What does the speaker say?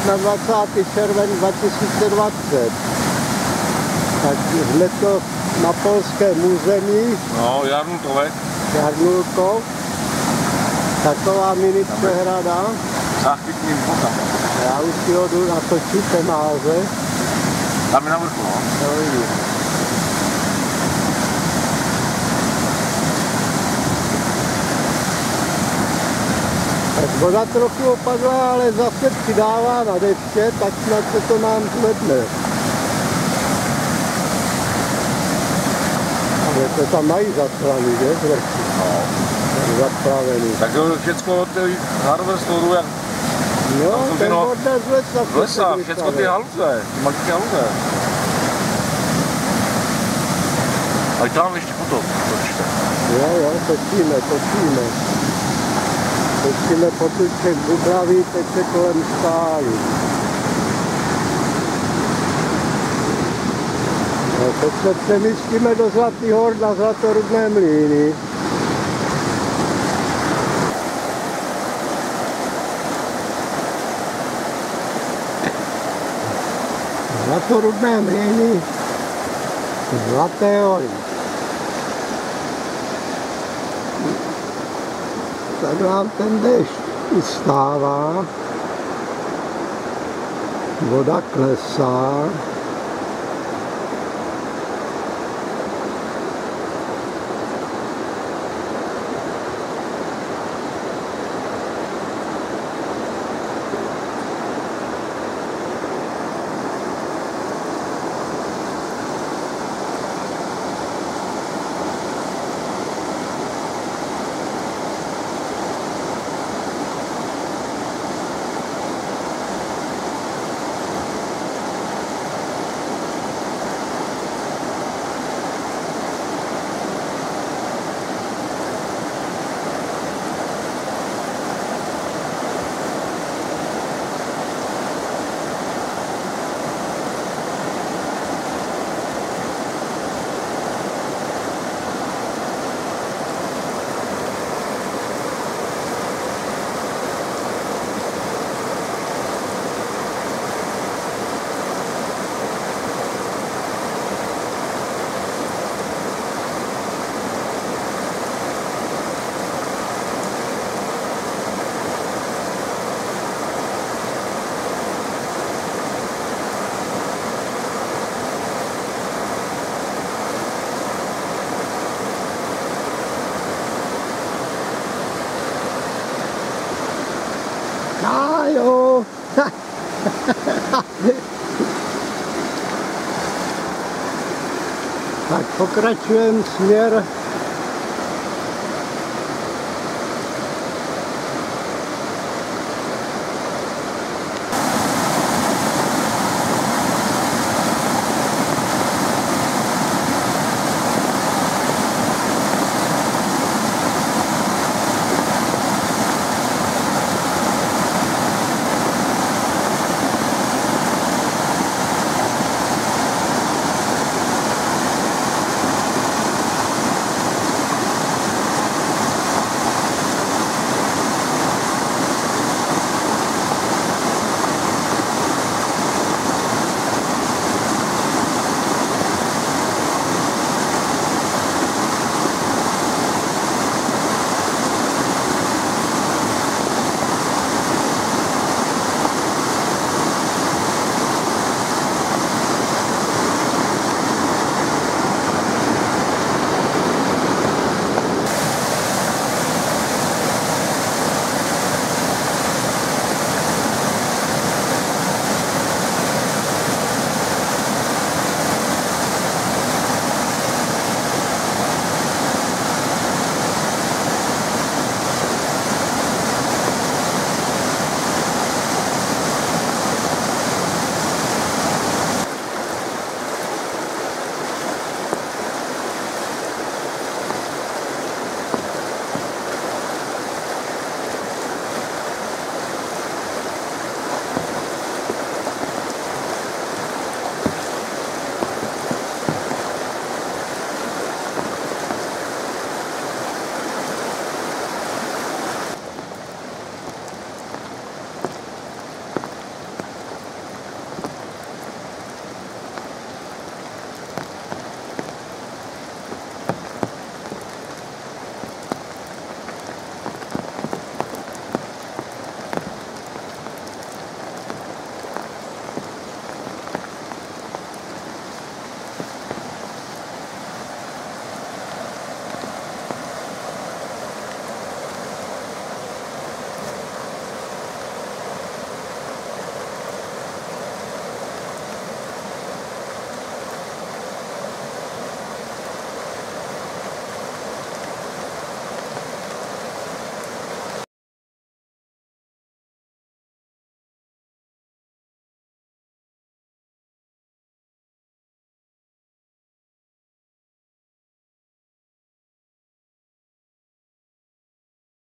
25. červen 2020. Tak jsme to na polském území. No, Jarnulkové. Jarnulkov. Taková mini přehrada. Záchytným potom. Já už si ho jdu natočit, penáze. Tam je na vrchu, no? To vidím. Tak voda trochu opadla, ale zase přidává na deště, tak snad se to nám zvedne. Ale to tam mají zaplavený, že? Zvrchu. No. Zaplavený. Tak to všechno od té harvestoru, jak... No, ten vodne z lesa. Lesa, všechno ty haluze, ty maličké haluze. A tam ještě potom točíte. Jo, točíme. Točíme potůček Dubraví, teče kolem stálu. No, teď se přemístíme do Zlatých hor na Zlatorudné mlýny. Zlatorudné mlýny, Zlaté hory. Tak nám ten déšť ustává, voda klesá. Kájo! Tak pokračujeme směr